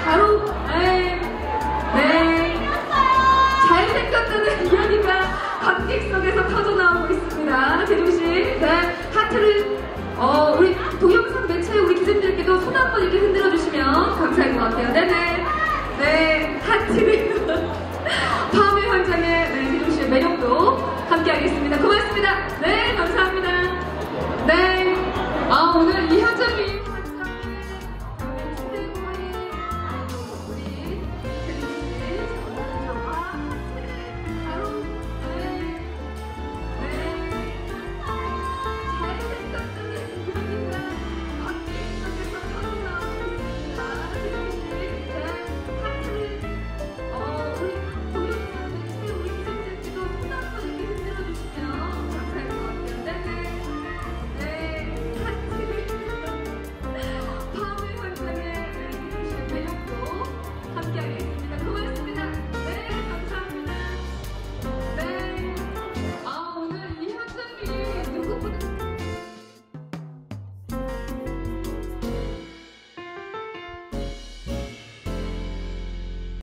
바로, 네. 잘생겼다는 이야기가 관객 속에서 터져나오고 있습니다. 대종씨, 네. 하트를, 우리 동영상 매체 우리 기자님들께도 손 한번 이렇게 흔들어 주시면 감사할 것 같아요. 네네. 네. 하트를. 밤의 현장의 네, 대종씨의 매력도 함께 하겠습니다. 고맙습니다. 네, 감사합니다. 네.